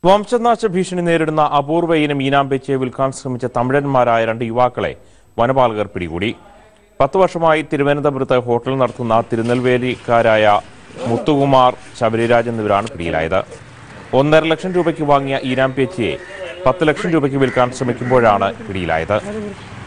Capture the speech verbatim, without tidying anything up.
വംശനാശ ഭീഷണി നേരിടുന്ന അപൂർവ ഇനം ഈനാമ്പേച്ചയെ വിൽക്കാൻ ശ്രമിച്ച തമിഴന്മാരായ രണ്ട് യുവാക്കളെ വനപാലകർ പിടികൂടി. പത്ത് വർഷമായി തിരുവനന്തപുരത്ത് ഹോട്ടൽ നടത്തുന്ന തിരുനെൽവേലിക്കാരായ മുത്തുകുമാർ, ശബരിരാജ് എന്നിവരാണ് പിടിയിലായത്. ഒന്നര ലക്ഷം രൂപയ്ക്ക് വാങ്ങിയ ഈനാമ്പേച്ചയെ പത്ത് ലക്ഷം രൂപയ്ക്ക് വിൽക്കാൻ ശ്രമിക്കുമ്പോഴാണ് പിടിയിലായത്.